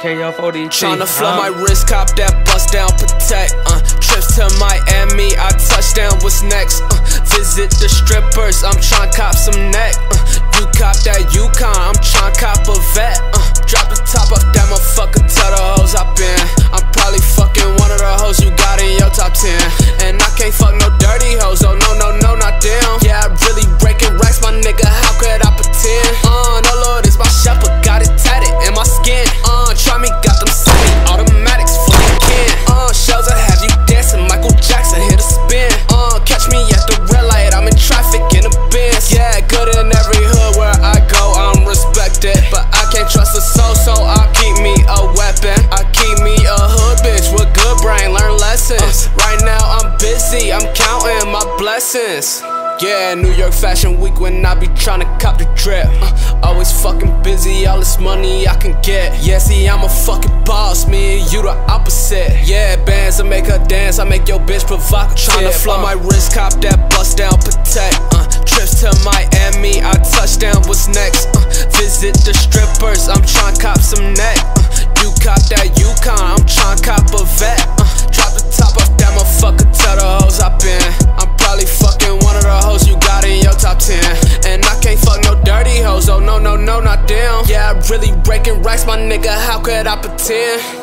KF40. Tryna flood my wrist, cop that bust down, protect. Trips to Miami, I touchdown, what's next? Visit the strippers, I'm tryna cop some neck. You cop that Yukon, I'm tryna cop a vet. Drop the top off that motherfucker, tell the hoes I been. I'm probably fucking one of the hoes you got in your top 10. And I can't fuck no dirty hoes, oh no, no, no, not them. Yeah, I really breaking racks, my nigga, how could I pretend? No lord, it's my shepherd, got it tatted in my skin. Try me, got them semi-automatics, fully can. Shows I have you dancing, Michael Jackson hit a spin. Catch me at the red light, I'm in traffic in a Benz. Yeah, good in every hood where I go, I'm respected. But I can't trust a soul, so I keep me a weapon. I keep me a hood bitch with good brain, learn lessons. Right now I'm busy, I'm counting my blessings. Yeah, New York Fashion Week when I be tryna cop the drip. Always fucking busy, all this money I can get. Yeah, see, I'm a fucking boss, me and you the opposite. Yeah, bands, I make her dance, I make your bitch provocative. Tryna flood my wrist, cop that bust down, protect. Trips to Miami, I touchdown, what's next? Visit the strippers, I'm tryna cop some neck. You cop that Yukon, I'm tryna cop a vet. Drop the top off that motherfucker, tell the hoes I been. I'm probably fucking one of the hoes you got in your top 10. And I can't fuck no dirty hoes, oh no, no, no, not them. Yeah, I really breaking racks, my nigga, how could I pretend?